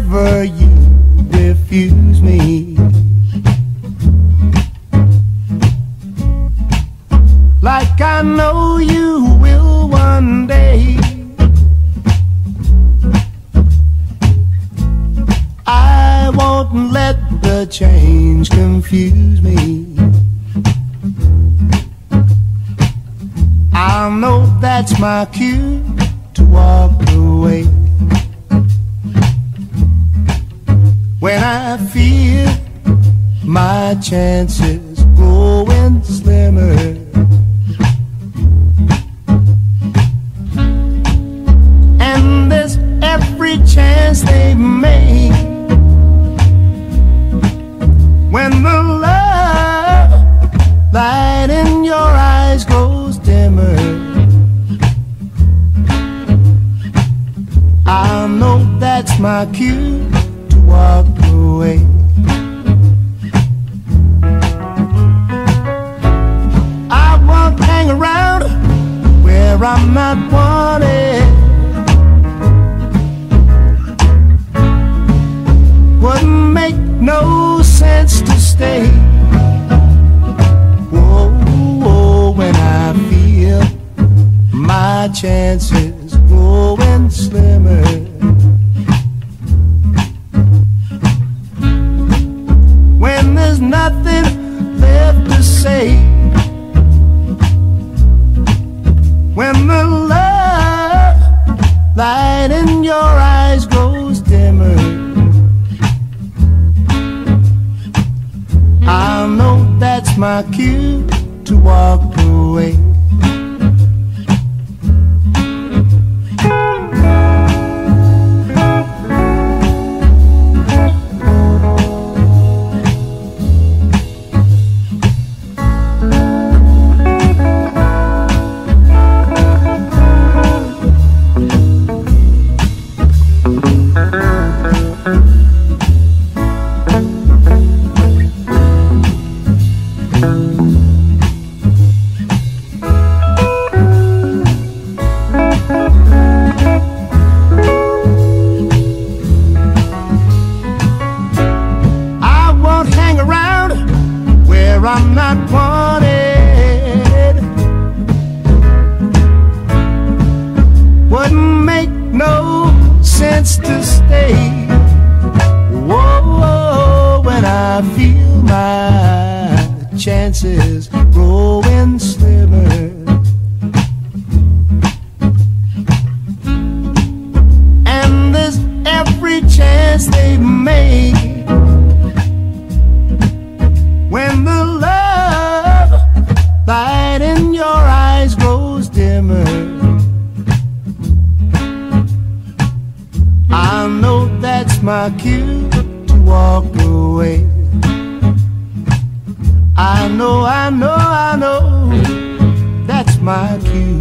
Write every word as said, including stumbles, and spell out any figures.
whenever you refuse me. Like I know you will one day. I won't let the change confuse me. I know that's my cue to walk away. When I feel my chances growing slimmer, and there's every chance they make, when the love light in your eyes goes dimmer, I know that's my cue to walk away. I won't hang around where I'm not wanted. Wouldn't make no sense to stay. Whoa, whoa, when I feel my chances growing slimmer, when there's nothing left to say, when the love light in your eyes grows dimmer, I know that's my cue to walk away. I'm not wanted. Wouldn't make no sense to stay. Whoa, whoa, when I feel my chances growing slimmer, and there's every chance they make, when the love light in your eyes grows dimmer, I know that's my cue to walk away. I know, I know, I know, that's my cue